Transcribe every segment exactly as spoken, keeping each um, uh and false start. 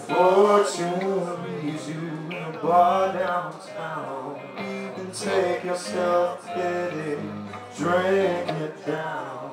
Fortune leaves you in a bar downtown, and take your self-pity, drink it down.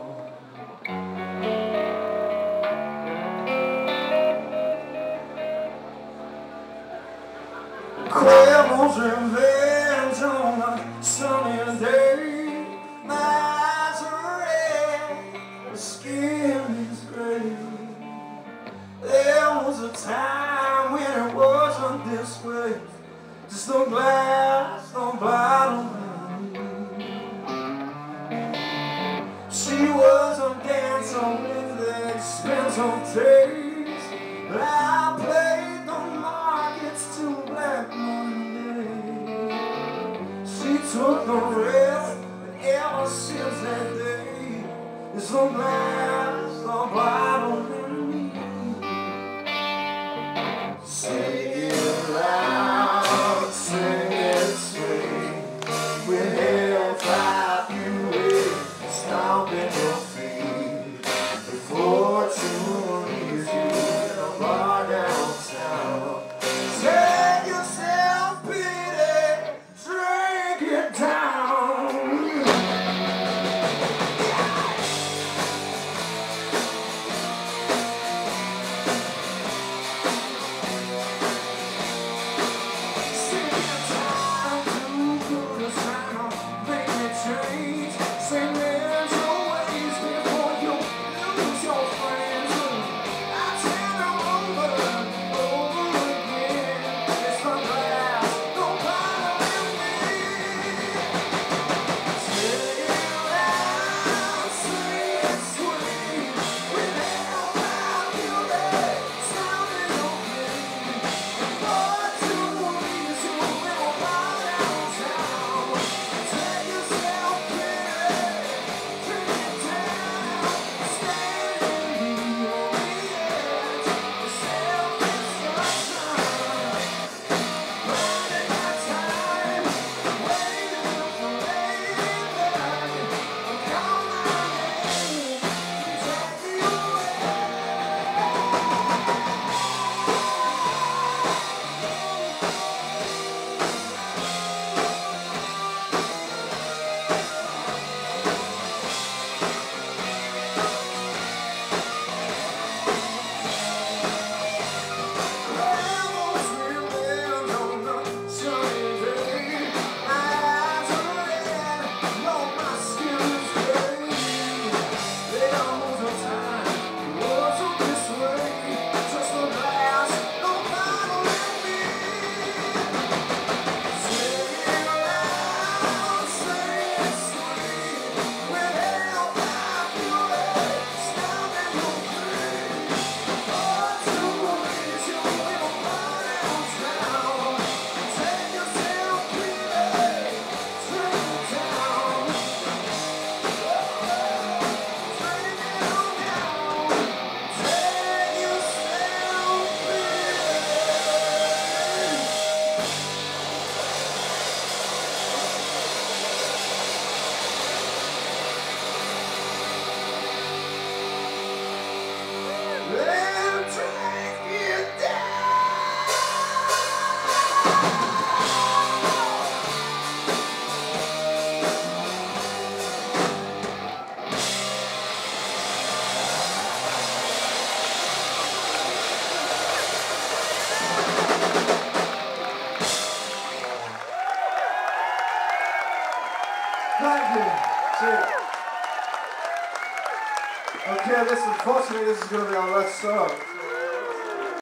Quabbles revenge on a sunny day. My eyes are red, the skin is gray. There was a time when it wasn't this way. Just no glass, no bottle. She was a dancer with the expensive taste. I played the markets to Black Monday. She took the rest, and ever since that day, there's no glass, no bottle. Sing it loud, sing it sweet. With hellfire fury stomping your feet. The fortune leaves you in a bar downtown. Take yourself pity, drink it down. Thank you. Cheers. Okay, this unfortunately this is going to be our last song.